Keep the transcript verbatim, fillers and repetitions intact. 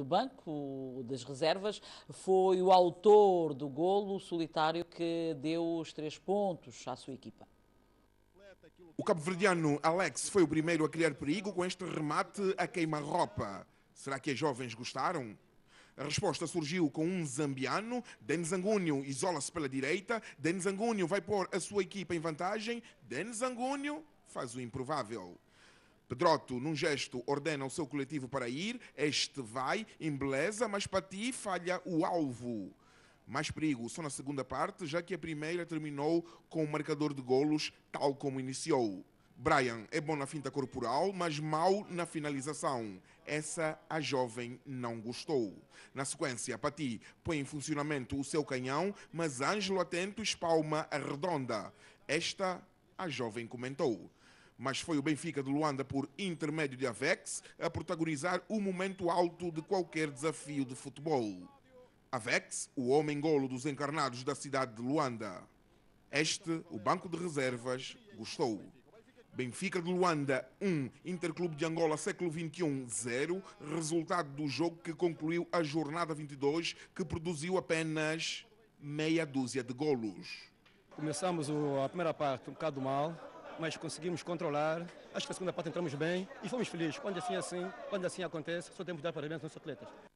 do banco, das reservas, foi o autor do golo solitário que deu os três pontos à sua equipa. O cabo-verdiano Alex foi o primeiro a criar perigo com este remate a queima-roupa. Será que as jovens gostaram? A resposta surgiu com um zambiano. Denis Angunho isola-se pela direita. Denis Angunho vai pôr a sua equipa em vantagem. Denis Angunho faz o improvável. Pedroto, num gesto, ordena o seu coletivo para ir. Este vai, embeleza, mas Pati falha o alvo. Mais perigo só na segunda parte, já que a primeira terminou com o marcador de golos, tal como iniciou. Brian é bom na finta corporal, mas mau na finalização. Essa a jovem não gostou. Na sequência, Pati põe em funcionamento o seu canhão, mas Ângelo Atento espalma a redonda. Esta a jovem comentou. Mas foi o Benfica de Luanda, por intermédio de Avex, a protagonizar o momento alto de qualquer desafio de futebol. Avex, o homem-golo dos encarnados da cidade de Luanda. Este, o banco de reservas, gostou. Benfica de Luanda um, Interclube de Angola século vinte e um zero, resultado do jogo que concluiu a jornada vinte e dois, que produziu apenas meia dúzia de golos. Começamos a primeira parte um bocado mal, mas conseguimos controlar. Acho que a segunda parte entramos bem e fomos felizes. Quando assim, assim, quando assim acontece, só temos de dar parabéns aos nossos atletas.